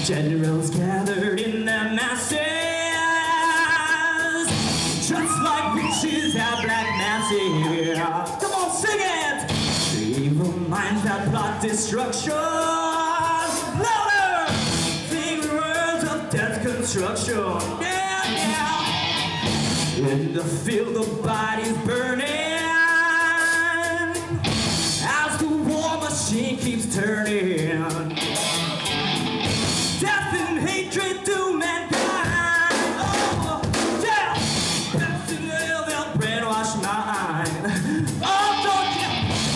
Generals gathered in their masses, just like witches at black masses. Come on, sing it! The evil minds that plot destruction. Louder! Sing words of death construction. Yeah, yeah. In the field, the bodies burning as the war machine keeps turning. Death and hatred to mankind. Oh, yeah. Death and hell, they'll brainwash mind. Oh, don't you?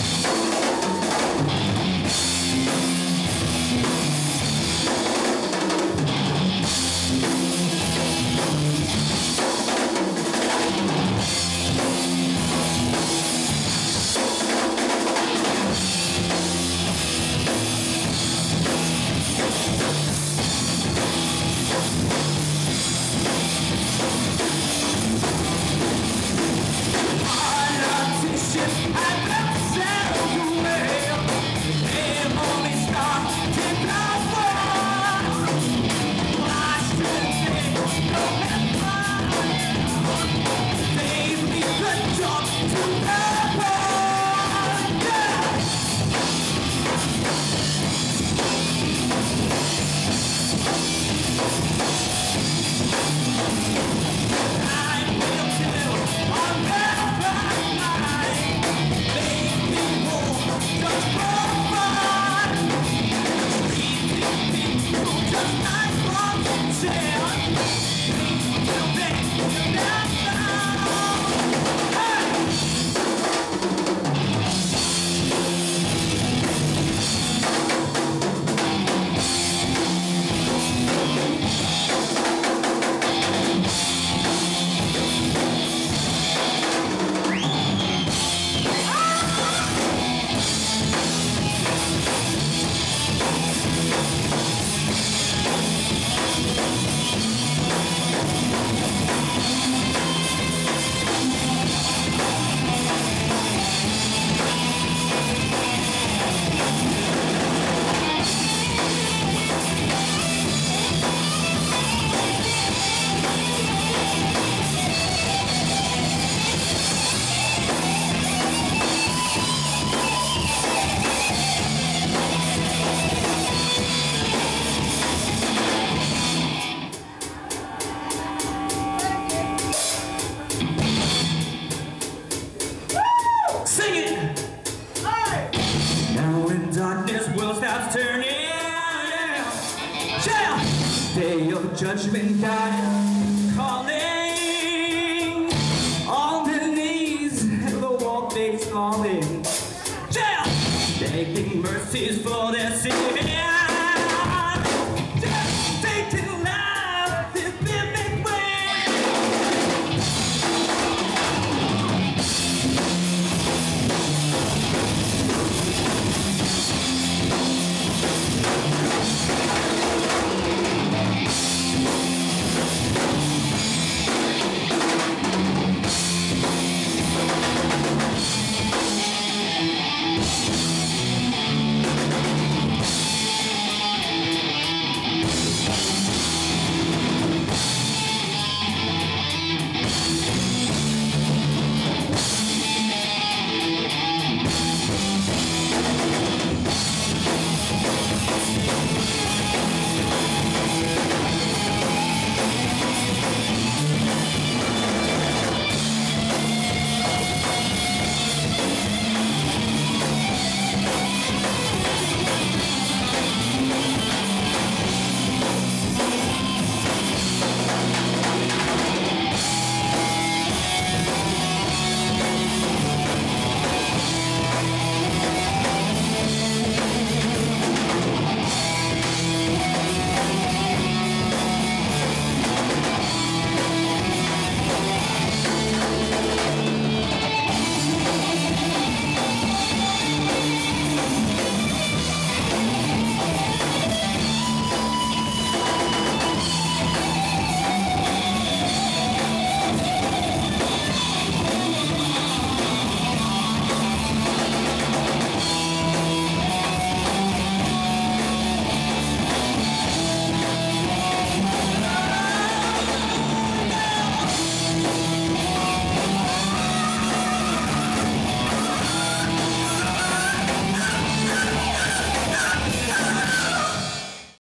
Sing it! Hey! Now when darkness will stop turning, yeah! Day of judgment, God